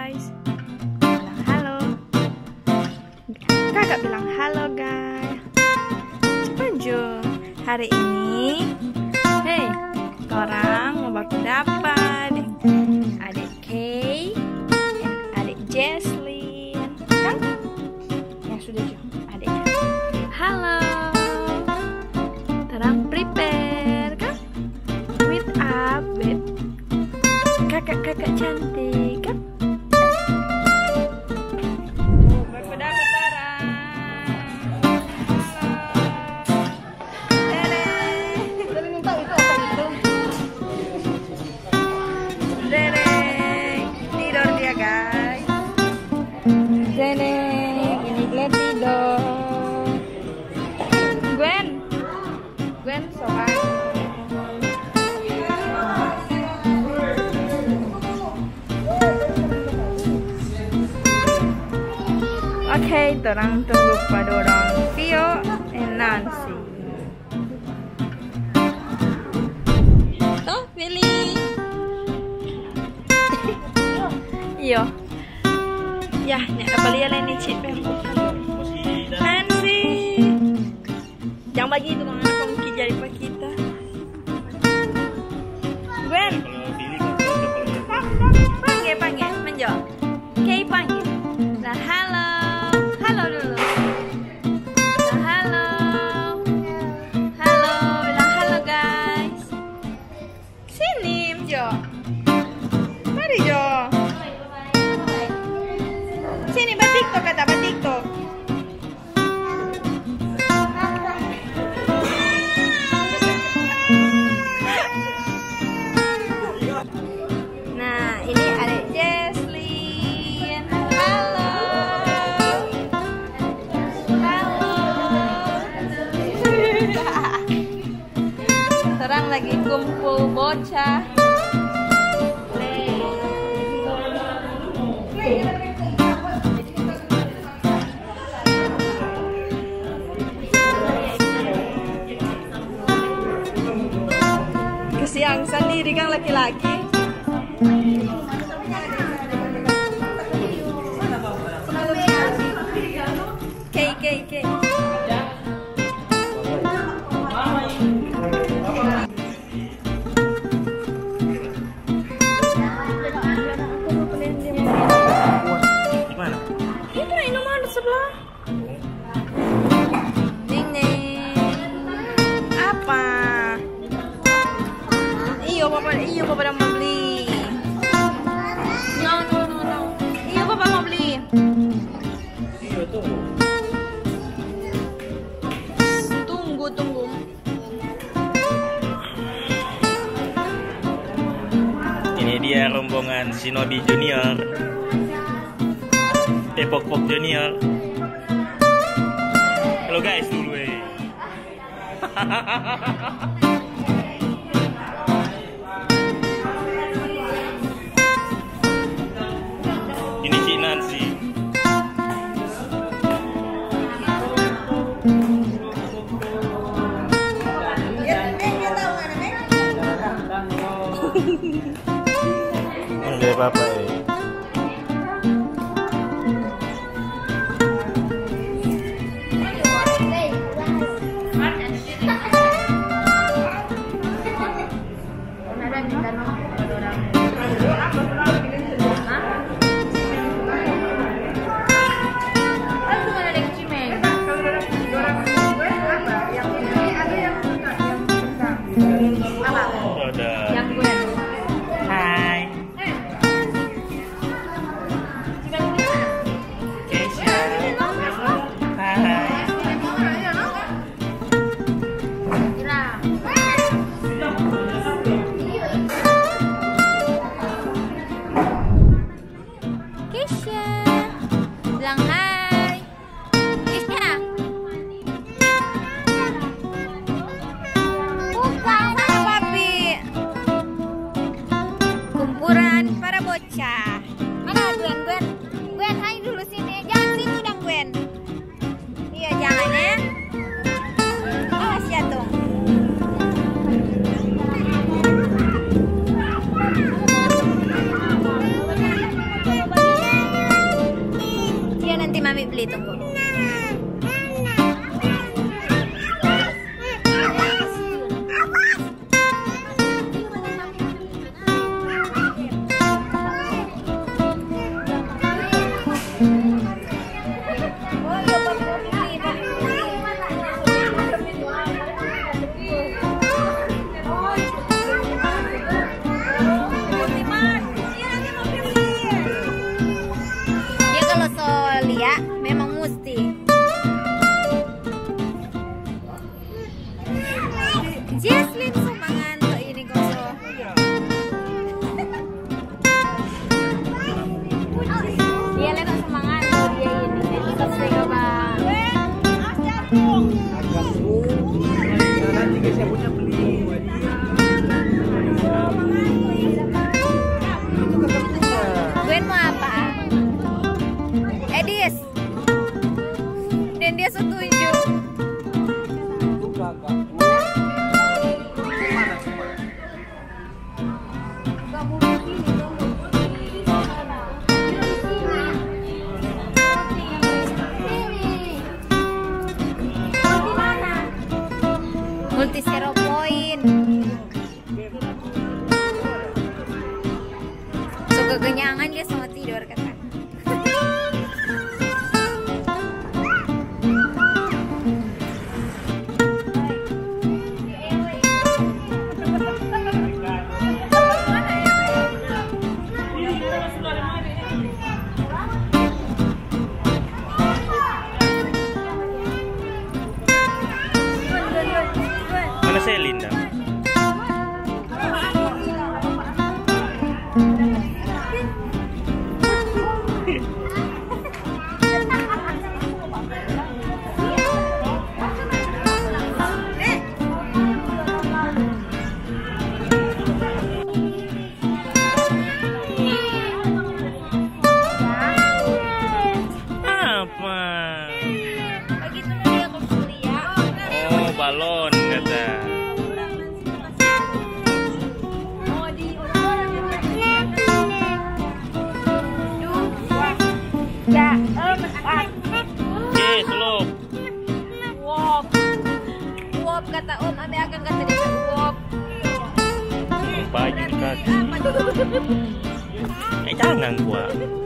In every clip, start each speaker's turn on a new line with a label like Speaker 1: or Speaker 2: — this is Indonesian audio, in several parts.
Speaker 1: guys. Bilang halo. Kakak bilang halo guys. Bonjour. Hari ini, hey, orang mau baku dapat adik Kay dan adik Jesslyn, kan? Yang sudah adiknya. Halo. Terang prepare kan? With up with kakak-kakak cantik kan? Baku dapat orang. Tidur dia guys. Neneng, ini Glenn tidur. Gwen soal. Oke, orang tunggu pada orang Vio and Nancy. Oh, Willy. Iyo. Ya, nak apa lihat lain ni cik. Nancy. Jangan bagi itu orang kongki jadi pak kita. Gwen. Panggil, menjawab. Kay panggil. Nah, halo. Halo dulu. Nah, halo. Halo, bilang halo guys. Sini, Jo. Mari Jo. Sini, TikTok kata TikTok. Nah, ini adik Jesslyn. Halo. Halo. Sekarang lagi kumpul bocah. Kesiang sendiri kan laki-laki. Kay.
Speaker 2: Gimana?
Speaker 1: Ini nomor sebelah. Neng. Apa? Iyo papa dah mau beli. No. Iyo papa mau beli.
Speaker 2: Iya
Speaker 1: Tunggu.
Speaker 2: Ini dia rombongan Shinobi Junior, Pok Junior. Halo guys dulu Ini si Nancy. Enggak apa-apa
Speaker 1: Yang Gwen.
Speaker 2: Hai. Keisha. Hai.
Speaker 1: Keisha. Bilang hai. Keisha. Bukan sama papi. Kumpulan para bocah. Mana Gwen? Gwen, hai dulu sini. Jangan situ dong Gwen. Iya jangan ya. Awas ya tuh. Coba beli, tunggu. Memang mesti. Jesslyn semangat tuh ini kosong. Dia lewat semangat tuh dia ini. Kita sega bang. Gwen mau apa? Edis. Dan dia setuju. Multi 0 poin. Suka kenyangan dia sama tidur kata.
Speaker 2: Mana Selinda? Balon kata. Slow.
Speaker 1: Wop. Wop kata Om, Abi akan kata dia wop.
Speaker 2: Pagi kaki. Jangan gua.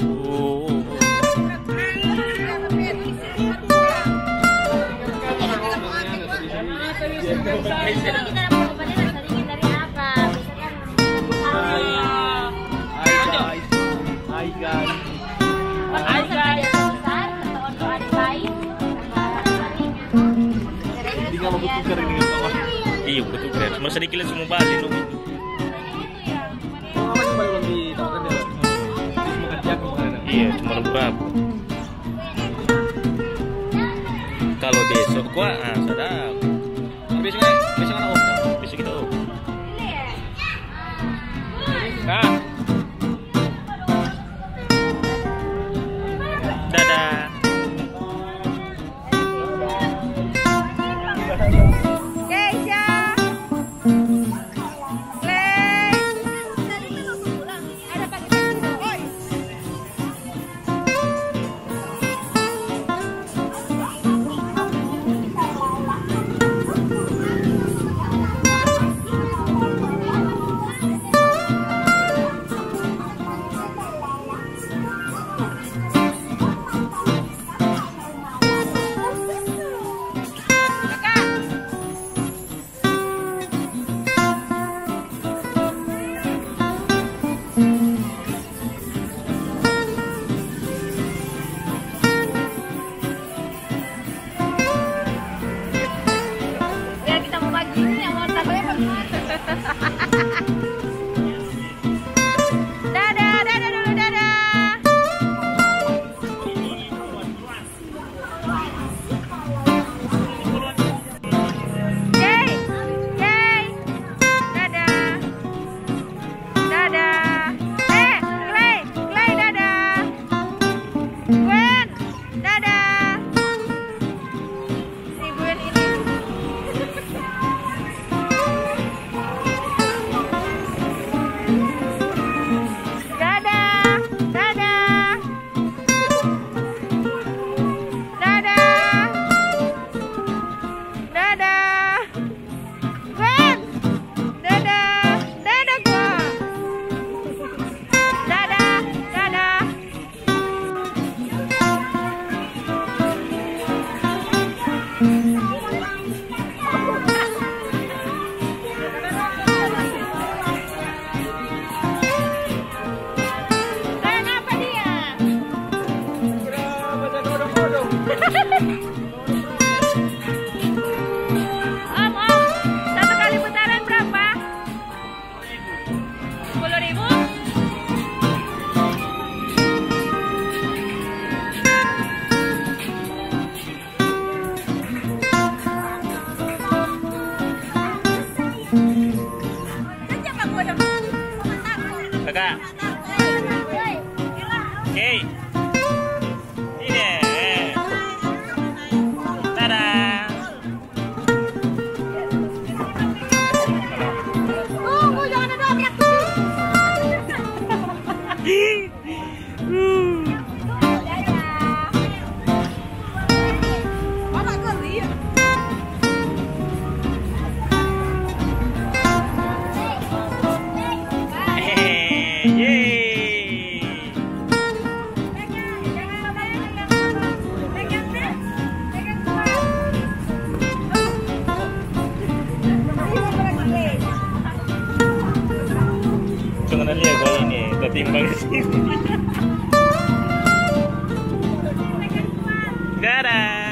Speaker 2: Iya betul keren. Semua sedikit semua balik dong itu. Iya cuma berapa? Kalau besok gua sadar. Besok kan om. Besok kita om. Nah. Dadah. Oke. Ini. Dadah.
Speaker 1: Oh, jangan ada teriak tuh. Mana geli ya?
Speaker 2: Jangan lihat kalau ini tertimbang di sini. Dadah.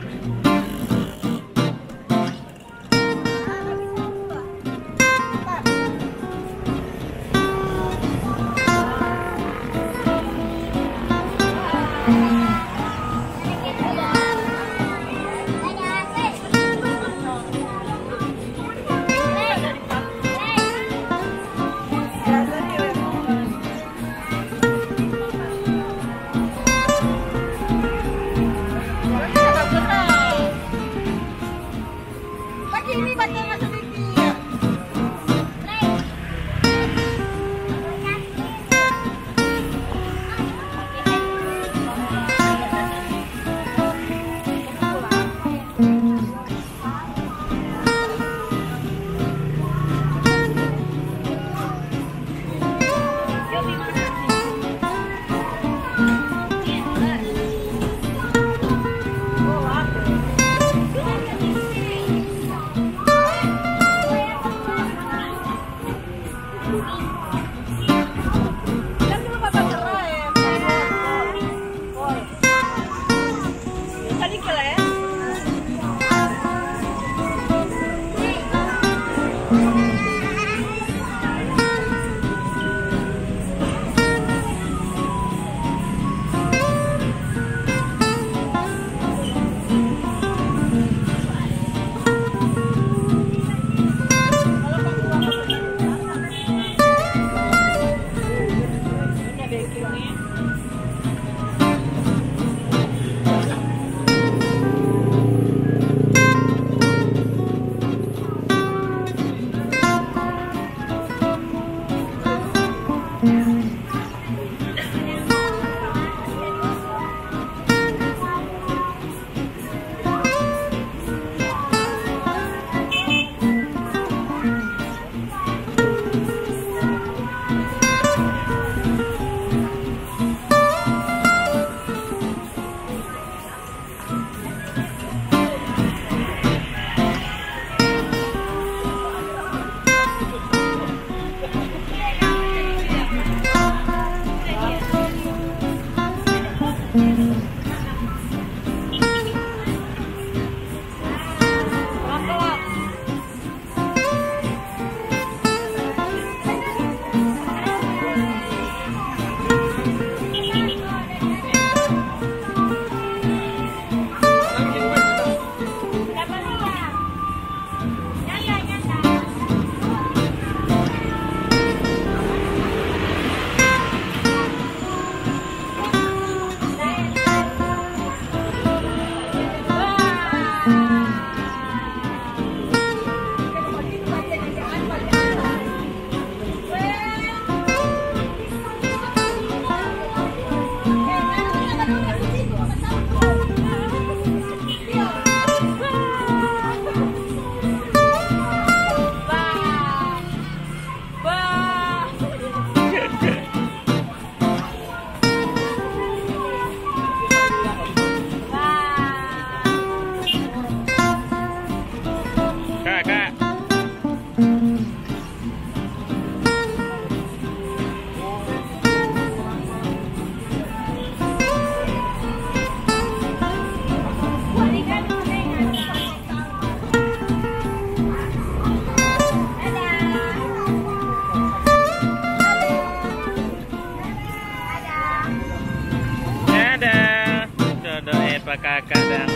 Speaker 1: Ini baca masuk dikit.
Speaker 2: Dadah. Dodo Eva kakak dan